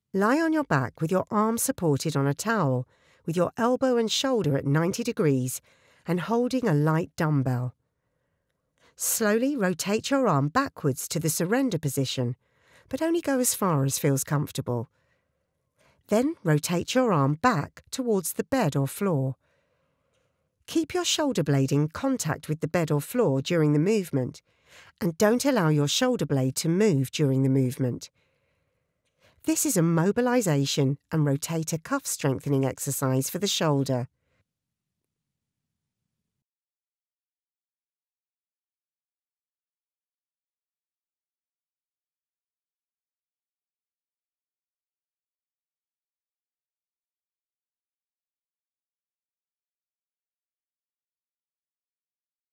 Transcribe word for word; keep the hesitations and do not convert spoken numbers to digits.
Lie on your back with your arms supported on a towel, with your elbow and shoulder at ninety degrees and holding a light dumbbell. Slowly rotate your arm backwards to the surrender position, but only go as far as feels comfortable. Then rotate your arm back towards the bed or floor. Keep your shoulder blade in contact with the bed or floor during the movement, and don't allow your shoulder blade to move during the movement. This is a mobilisation and rotator cuff strengthening exercise for the shoulder.